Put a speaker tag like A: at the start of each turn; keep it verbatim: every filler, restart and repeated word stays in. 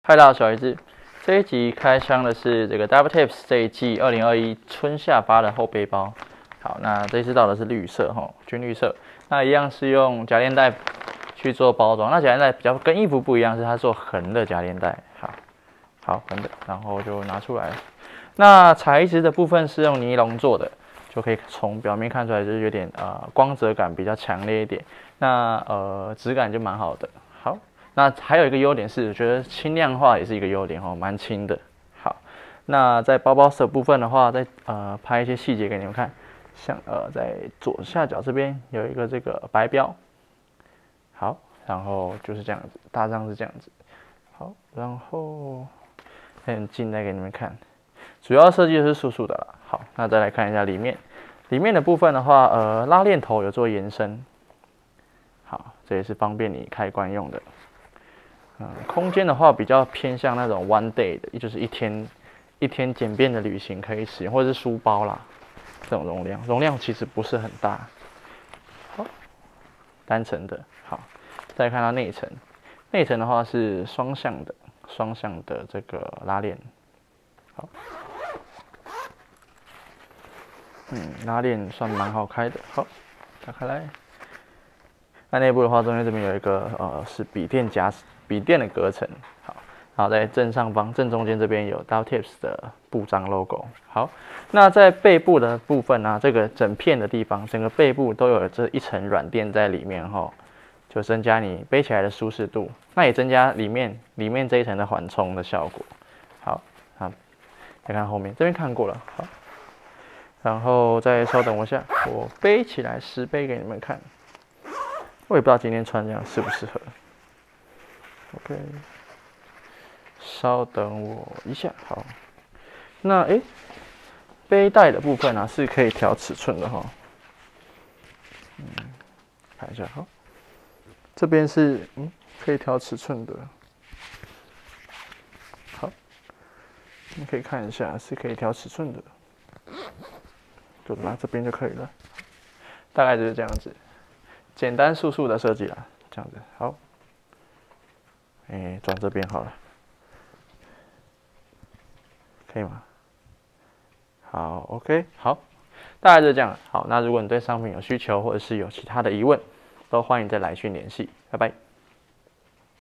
A: 嗨，大家好，小鱼子。这一集开箱的是这个 Double Tips 这一季二零二一春夏发的厚背包。好，那这次到的是绿色哈，军绿色。那一样是用夹链袋去做包装。那夹链袋比较跟衣服不一样，是它做横的夹链袋。好，好横的，然后就拿出来。那材质的部分是用尼龙做的，就可以从表面看出来就是有点呃光泽感比较强烈一点。那呃质感就蛮好的。好。那还有一个优点是，我觉得轻量化也是一个优点哦，蛮轻的。好，那在包包的部分的话，再呃拍一些细节给你们看，像呃在左下角这边有一个这个白标，好，然后就是这样子，大致是这样子。好，然后很近再给你们看，主要设计是素素的啦。好，那再来看一下里面，里面的部分的话，呃拉链头有做延伸，好，这也是方便你开关用的。嗯，空间的话比较偏向那种 one day 的，也就是一天一天简便的旅行可以使用，或者是书包啦，这种容量，容量其实不是很大。好，单层的，好，再看到内层，内层的话是双向的，双向的这个拉链，好，嗯，拉链算蛮好开的，好，打开来。那内部的话，中间这边有一个呃是笔电夹笔电的隔层，好，然后在正上方正中间这边有 Double Tips 的布章 logo。好，那在背部的部分呢、啊，这个整片的地方，整个背部都有这一层软垫在里面哈，就增加你背起来的舒适度，那也增加里面里面这一层的缓冲的效果。好，好，再看后面，这边看过了，好，然后再稍等我一下，我背起来实背给你们看。我也不知道今天穿这样适不适合。OK， 稍等我一下。好，那诶，背带的部分呢、啊、是可以调尺寸的哈。嗯，看一下哈，这边是嗯可以调尺寸的。好，你可以看一下是可以调尺寸的，就拿这边就可以了。大概就是这样子。简单速速的设计啦，这样子好。哎、欸，转这边好了，可以吗？好 ，OK， 好，大概就是这样。好，那如果你对商品有需求，或者是有其他的疑问，都欢迎再来讯联系。拜拜。